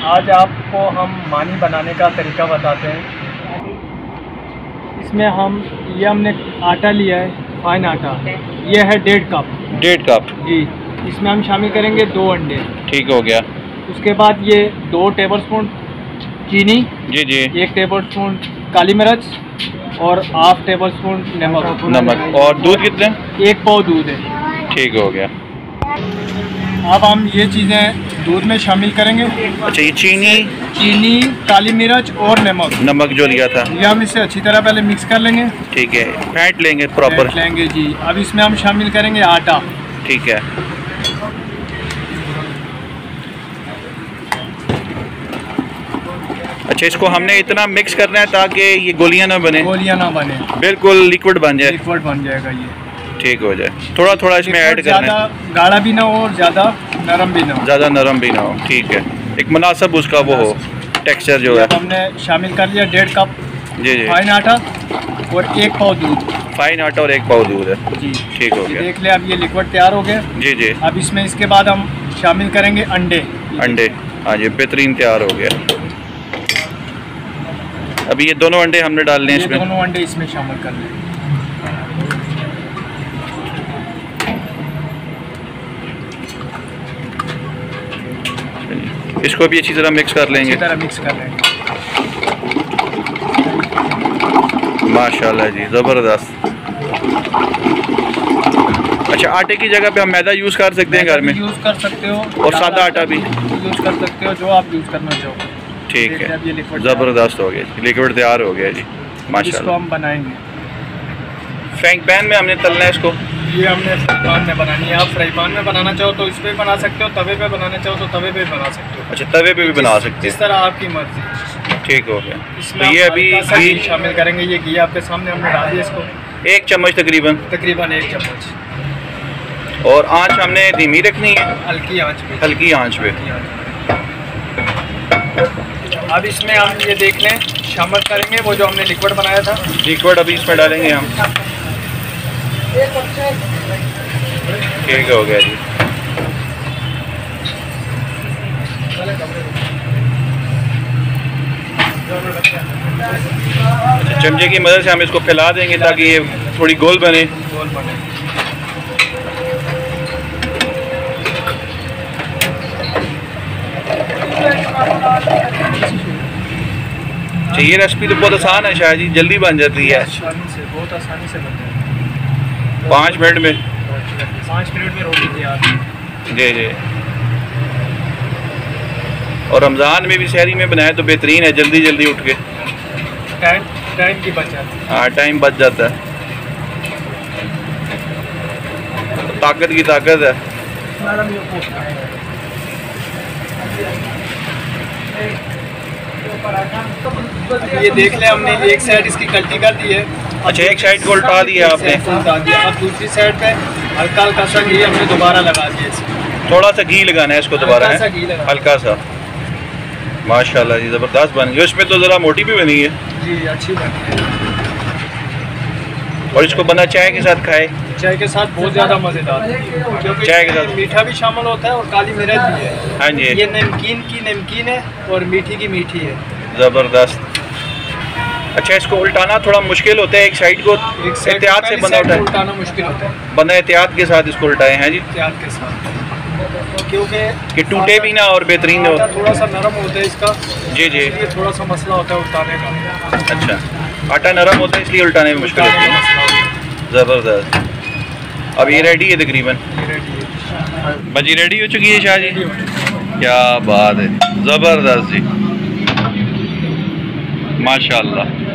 आज आपको हम मानी बनाने का तरीका बताते हैं। इसमें हमने आटा लिया है, फाइन आटा, ये है 1.5 कप जी। इसमें हम शामिल करेंगे 2 अंडे। ठीक हो गया। उसके बाद ये 2 टेबलस्पून चीनी जी, 1 टेबलस्पून काली मिर्च और हाफ टेबलस्पून नमक। और दूध कितने? 1 पाव दूध है। ठीक हो गया। अब हम ये चीज़ें दूध में शामिल करेंगे। अच्छा, ये चीनी, काली मिर्च और नमक जो लिया था, ये हम इसे अच्छी तरह पहले मिक्स कर लेंगे। ठीक है, फेंट लेंगे प्रॉपर लेंगे जी। अब इसमें हम शामिल करेंगे आटा। ठीक है। अच्छा, इसको हमने इतना मिक्स करना है ताकि ये गोलियां ना बने, बिल्कुल लिक्विड बन जाएगा ये। ठीक हो जाए। थोड़ा थोड़ा इसमें ऐड करना है, ज़्यादा गाढ़ा भी ना हो और ज़्यादा नरम भी ना हो। ठीक है, एक मुनासिब उसका वो हो टेक्सचर जो है। हमने शामिल कर लिया 1.5 कप जी फाइन आटा और 1 पाव दूध। फाइन आटा और 1 पाव दूध है जी। ठीक हो गया। देख ले, अब ये लिक्विड तैयार हो गया जी। अब इसमें इसके बाद हम शामिल करेंगे अंडे। हाँ जी, बेहतरीन तैयार हो गया। अभी ये दोनों अंडे हमने डालने हैं इसमें। दोनों अंडे इसमें शामिल कर लें। इसको भी अच्छी तरह मिक्स कर लेंगे। माशाल्लाह जी, ज़बरदस्त। अच्छा, आटे की जगह पे हम मैदा यूज़ कर सकते हैं, घर में यूज़ कर सकते हो, और सादा आटा भी यूज़ कर सकते हो, जो आप यूज़ करना चाहो। ठीक है, ज़बरदस्त हो गया, लिक्विड तैयार हो गया जी माशाल्लाह। इसको हम बनाएंगे फ्राइंग पैन में हमने तलना है इसको। ये हमने फ्राई पैन में बनानी है। आप फ्राई पैन में बनाना चाहो तो इस पे बना सकते हो, तवे पे बनाना चाहो तो तवे पे बना सकते हो। अच्छा, तवे पे भी बना सकते हैं, इस तरह आपकी मर्जी। ठीक हो गया। इसमें ये अभी घी शामिल करेंगे। ये घी आपके सामने हमने डाल दिया इसको, 1 चम्मच तकरीबन 1 चम्मच। और आंच हमने धीमी रखनी है, हल्की आंच पे। अब इसमें हम ये देख लें, शामिल करेंगे वो जो हमने लिक्विड बनाया था। लिक्विड अभी इसमें डालेंगे हम। ठीक हो गया जी। चमचे की मदद से हम इसको फैला देंगे ताकि ये थोड़ी गोल बने। ये रेसिपी तो बहुत आसान है शायद जी, जल्दी बन जाती है। बहुत आसानी से बनता है। 5 मिनट में 5 मिनट में रोटी तैयार जी। और रमज़ान में भी शहरी में बनाया तो बेहतरीन है, जल्दी उठ के टाइम की बच जाती है। हाँ, टाइम बच जाता है, ताकत की ताकत है। ये देख ले, हमने एक साइड इसकी कल्टी कर दी है। अच्छा, एक साइड को उल्टा दिया आपने। अब दूसरी साइड पे हल्का सा घी हमने दोबारा लगा दिया इसमें। थोड़ा सा घी लगाना है इसको दोबारा, हल्का सा। माशाल्लाह जी, ज़बरदस्त बन गई। इसमें तो ज़रा मोटी भी बनी है जी, अच्छी बनी है। और इसको बंदा चाय के साथ खाए, चाय के साथ बहुत ज़्यादा मज़ेदार, क्योंकि चाय के साथ मीठा भी शामिल होता है और काली मिर्च भी है। हाँ जी, ये नमकीन है और मीठी की मीठी है। ज़बरदस्त। अच्छा, इसको उल्टाना थोड़ा मुश्किल होता है, एक साइड को एहतियात से बंदा उल्टाना मुश्किल होता है। बंदा एहतियात के साथ इसको उल्टाए हैं जी, एहतियात के साथ, क्योंकि टूटे भी ना और बेहतरीन हो। थोड़ा सा नरम होता है इसका जी। ये थोड़ा सा मसला होता है उल्टाने का। अच्छा, आटा नरम होता है इसलिए उल्टाने में मुश्किल होती है। ज़बरदस्त। अब ये रेडी है तकरीबन, भाजी रेडी हो चुकी है शाह जी। क्या बात है, ज़बरदस्त जी, माशाल्लाह।